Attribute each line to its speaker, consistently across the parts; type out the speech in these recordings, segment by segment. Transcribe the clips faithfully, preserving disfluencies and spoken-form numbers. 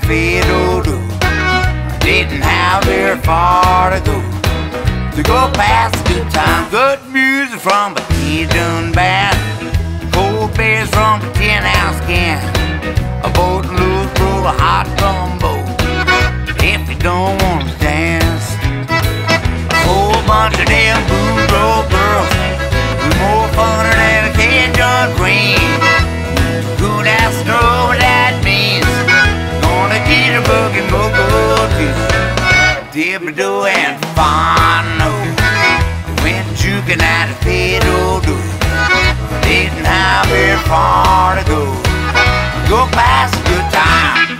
Speaker 1: Thibodaux. I didn't have very far to go to go past a good time. Good music from a T-done band, cold beers from a tin house can, a boat and loose roll of hot gumbo. If you don't want to dance, a whole bunch of them Thibodaux girls with more fun than a Cajun queen. Who does know what that means? Gonna get a book and go go to Thibodaux and Fontenot. Went juking at a Thibodaux. Didn't have very far to go. Go past a good time.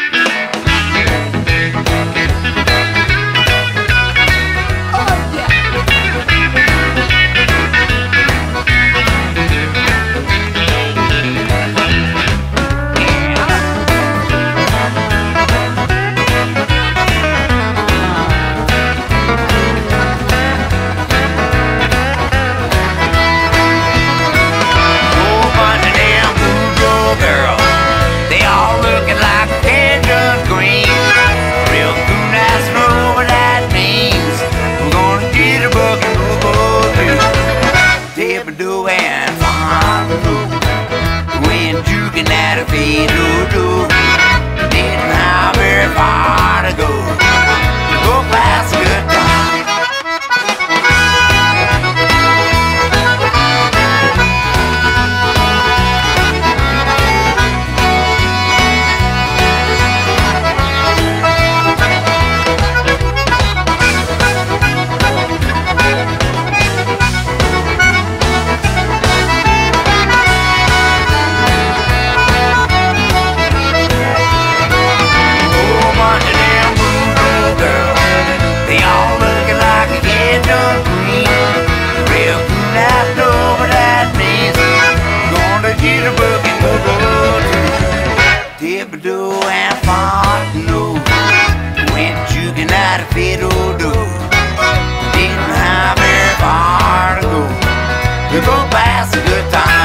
Speaker 1: Thibodaux and Fontenot. When juking at a Thibodaux, didn't have very far to go. Go past a good time. Thibodaux and Fontenot. Went juking at a Thibodaux. Didn't have very far to go to go past a good time.